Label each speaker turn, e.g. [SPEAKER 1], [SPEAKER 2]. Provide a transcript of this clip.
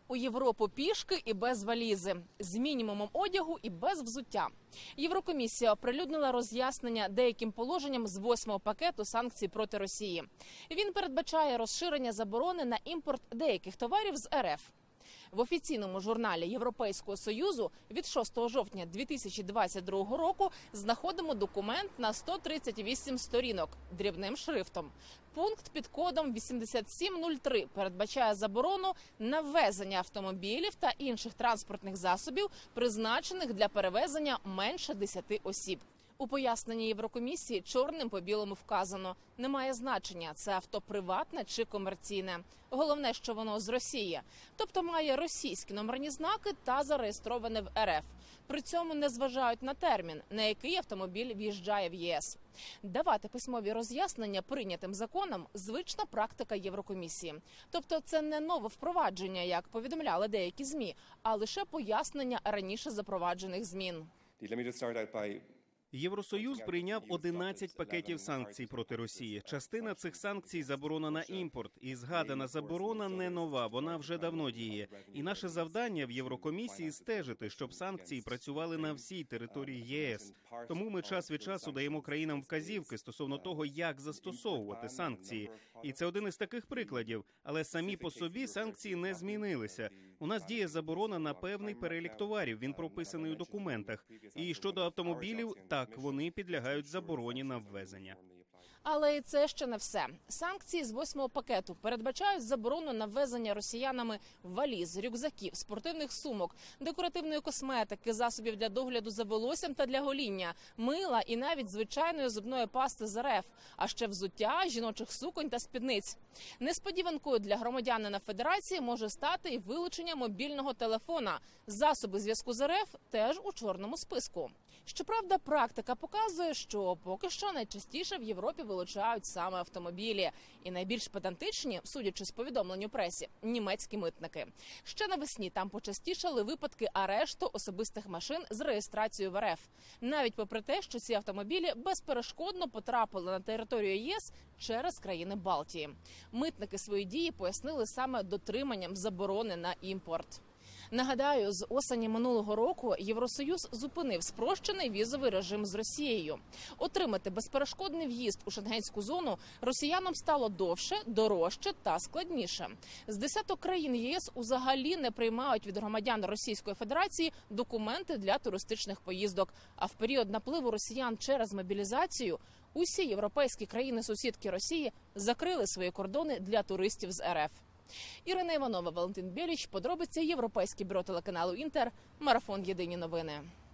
[SPEAKER 1] У Європу пішки і без валізи, з мінімумом одягу і без взуття. Єврокомісія оприлюднила роз'яснення деяким положенням з 8-го пакету санкцій проти Росії. Він передбачає розширення заборони на імпорт деяких товарів з РФ. В офіційному журналі Європейського Союзу від 6 жовтня 2022 року знаходимо документ на 138 сторінок дрібним шрифтом. Пункт під кодом 8703 передбачає заборону на ввезення автомобілів та інших транспортних засобів, призначених для перевезення менше 10 осіб. У поясненні Єврокомісії чорним по білому вказано – немає значення, це авто приватне чи комерційне. Головне, що воно з Росії, тобто має російські номерні знаки та зареєстроване в РФ. При цьому не зважають на термін, на який автомобіль в'їжджає в ЄС. Давати письмові роз'яснення прийнятим законом – звична практика Єврокомісії. Тобто це не нове впровадження, як повідомляли деякі ЗМІ, а лише пояснення раніше запроваджених змін.
[SPEAKER 2] Євросоюз прийняв 11 пакетів санкцій проти Росії. Частина цих санкцій – заборона на імпорт. І згадана заборона не нова, вона вже давно діє. І наше завдання в Єврокомісії – стежити, щоб санкції працювали на всій території ЄС. Тому ми час від часу даємо країнам вказівки стосовно того, як застосовувати санкції. І це один із таких прикладів. Але самі по собі санкції не змінилися. У нас діє заборона на певний перелік товарів, він прописаний у документах. І щодо автомобілів, так, вони підлягають забороні на ввезення.
[SPEAKER 1] Але і це ще не все. Санкції з 8-го пакету передбачають заборону на ввезення росіянами валіз, рюкзаків, спортивних сумок, декоративної косметики, засобів для догляду за волоссям та для гоління, мила і навіть звичайної зубної пасти з РФ, а ще взуття, жіночих суконь та спідниць. Несподіванкою для громадянина Федерації може стати і вилучення мобільного телефона. Засоби зв'язку з РФ теж у чорному списку. Щоправда, практика показує, що поки що найчастіше в Європі вилучають саме автомобілі. І найбільш педантичні, судячи з повідомлень у пресі, німецькі митники. Ще навесні там почастішали випадки арешту особистих машин з реєстрацією в РФ. Навіть попри те, що ці автомобілі безперешкодно потрапили на територію ЄС через країни Балтії. Митники свої дії пояснили саме дотриманням заборони на імпорт. Нагадаю, з осені минулого року Євросоюз зупинив спрощений візовий режим з Росією. Отримати безперешкодний в'їзд у шенгенську зону росіянам стало довше, дорожче та складніше. З 10 країн ЄС взагалі не приймають від громадян Російської Федерації документи для туристичних поїздок. А в період напливу росіян через мобілізацію усі європейські країни-сусідки Росії закрили свої кордони для туристів з РФ. Ірина Іванова, Валентин Біліч, подробиці Європейське бюро телеканалу Інтер, марафон «Єдині новини».